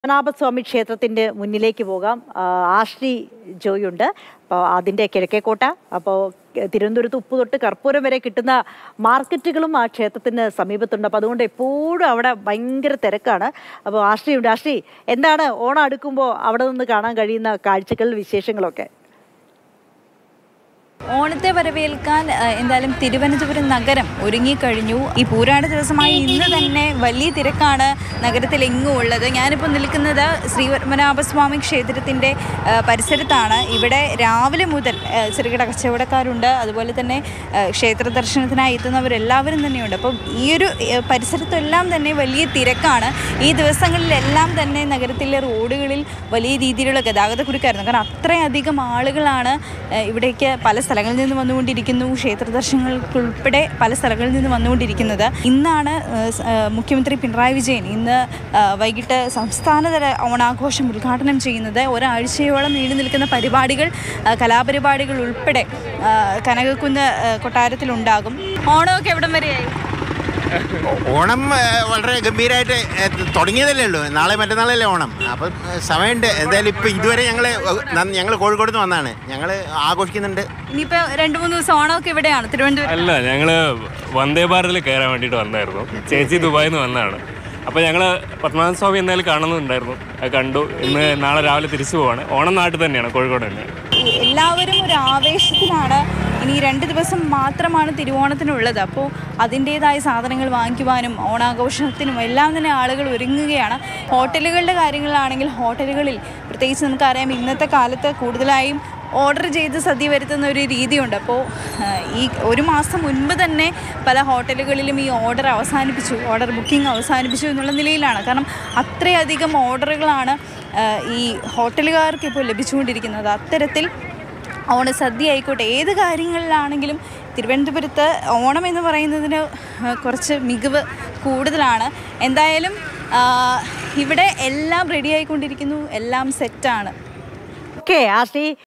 പത്മനാഭസ്വാമി ക്ഷേത്രത്തിൻ്റെ മുന്നിലേക്ക് പോകാം. ആശ്രീ ജോയുണ്ട്. അപ്പോൾ അതിൻ്റെ കിഴക്കേക്കോട്ട, അപ്പോൾ തിരുവനന്തപുരത്ത് ഉപ്പ് തൊട്ട് കർപ്പൂരം വരെ കിട്ടുന്ന മാർക്കറ്റുകളും ആ ക്ഷേത്രത്തിന് സമീപത്തുണ്ട്. അപ്പോൾ അതുകൊണ്ട് എപ്പോഴും അവിടെ ഭയങ്കര തിരക്കാണ്. അപ്പോൾ ആശ്രീയുണ്ട്. ആശ്രീ, എന്താണ് ഓണം അടുക്കുമ്പോൾ അവിടെ നിന്ന് കാണാൻ കഴിയുന്ന കാഴ്ചകൾ, വിശേഷങ്ങളൊക്കെ? ഓണത്തെ വരവേൽക്കാൻ എന്തായാലും തിരുവനന്തപുരം നഗരം ഒരുങ്ങിക്കഴിഞ്ഞു. ഈ പൂരാട ദിവസമായി ഇന്ന് തന്നെ വലിയ തിരക്കാണ് നഗരത്തിലെങ്ങും ഉള്ളത്. ഞാനിപ്പോൾ നിൽക്കുന്നത് ശ്രീ പത്മനാഭസ്വാമി ക്ഷേത്രത്തിൻ്റെ പരിസരത്താണ്. ഇവിടെ രാവിലെ മുതൽ ചെറുകിട കച്ചവടക്കാരുണ്ട്, അതുപോലെ തന്നെ ക്ഷേത്ര ദർശനത്തിനായി എത്തുന്നവരെല്ലാവരും തന്നെയുണ്ട്. അപ്പം ഈ ഒരു പരിസരത്തെല്ലാം തന്നെ വലിയ തിരക്കാണ്. ഈ ദിവസങ്ങളിലെല്ലാം തന്നെ നഗരത്തിലെ റോഡുകളിൽ വലിയ രീതിയിലുള്ള ഗതാഗതക്കുരുക്കായിരുന്നു. കാരണം അത്രയധികം ആളുകളാണ് ഇവിടേക്ക് പല സ്ഥലങ്ങളിൽ നിന്ന് വന്നുകൊണ്ടിരിക്കുന്നു. ക്ഷേത്ര ദർശനങ്ങൾക്കുൾപ്പെടെ പല സ്ഥലങ്ങളിൽ നിന്ന് വന്നുകൊണ്ടിരിക്കുന്നത്. ഇന്നാണ് മുഖ്യമന്ത്രി പിണറായി വിജയൻ ഇന്ന് വൈകിട്ട് സംസ്ഥാനതല ഓണാഘോഷം ഉദ്ഘാടനം ചെയ്യുന്നത്. ഒരാഴ്ചയോളം നീണ്ടു നിൽക്കുന്ന പരിപാടികൾ, കലാപരിപാടികൾ ഉൾപ്പെടെ കനകക്കുന്ന് കൊട്ടാരത്തിലുണ്ടാകും. ഓണമൊക്കെ എവിടം വരെയായി? ഓണം വളരെ ഗംഭീരമായിട്ട് തുടങ്ങിയതല്ലേ ഉള്ളൂ. നാളെ മറ്റന്നാളല്ലേ ഓണം. അപ്പം സമയമുണ്ട്. എന്തായാലും ഇപ്പം ഇതുവരെ ഞങ്ങൾ കോഴിക്കോട് നിന്ന് വന്നാണ്. ഞങ്ങൾ ആഘോഷിക്കുന്നുണ്ട്. ഇനിയിപ്പോൾ 2-3 ദിവസം ഓണമൊക്കെ ഇവിടെയാണ്, തിരുവനന്തപുരം? അല്ല, ഞങ്ങൾ വന്ദേ ഭാരതിൽ കയറാൻ വേണ്ടിയിട്ട് വന്നായിരുന്നു. ചേച്ചി ദുബായിൽ നിന്ന് വന്നതാണ്. അപ്പോൾ ഞങ്ങൾ പത്മനാഭസ്വാമി എന്തായാലും കാണുന്നുണ്ടായിരുന്നു. അത് കണ്ടു. ഇന്ന് നാളെ രാവിലെ തിരിച്ചു പോവാണ്. ഓണം നാട്ടിൽ തന്നെയാണ്, കോഴിക്കോട് തന്നെ. എല്ലാവരും ഒരു ആവേശത്തിലാണ്. ഇനി 2 ദിവസം മാത്രമാണ് തിരുവോണത്തിനുള്ളത്. അപ്പോൾ അതിൻ്റേതായ സാധനങ്ങൾ വാങ്ങിക്കുവാനും ഓണാഘോഷത്തിനും എല്ലാം തന്നെ ആളുകൾ ഒരുങ്ങുകയാണ്. ഹോട്ടലുകളുടെ കാര്യങ്ങളിലാണെങ്കിൽ ഹോട്ടലുകളിൽ പ്രത്യേകിച്ച് നമുക്കറിയാം, ഇന്നത്തെ കാലത്ത് കൂടുതലായും ഓർഡർ ചെയ്ത് സദ്യ വരുത്തുന്ന ഒരു രീതിയുണ്ട്. അപ്പോൾ ഈ 1 മാസം മുൻപ് തന്നെ പല ഹോട്ടലുകളിലും ഈ ഓർഡർ ബുക്കിംഗ് അവസാനിപ്പിച്ചു എന്നുള്ള നിലയിലാണ്. കാരണം അത്രയധികം ഓർഡറുകളാണ് ഈ ഹോട്ടലുകാർക്ക് ഇപ്പോൾ ലഭിച്ചുകൊണ്ടിരിക്കുന്നത്. അത്തരത്തിൽ ഓണസദ്യ ആയിക്കോട്ടെ, ഏത് കാര്യങ്ങളിലാണെങ്കിലും തിരുവനന്തപുരത്ത് ഓണം എന്ന് പറയുന്നതിന് കുറച്ച് മികവ് കൂടുതലാണ്. എന്തായാലും ഇവിടെ എല്ലാം റെഡി ആയിക്കൊണ്ടിരിക്കുന്നു, എല്ലാം സെറ്റാണ്. ഓക്കെ ആശ്രീ.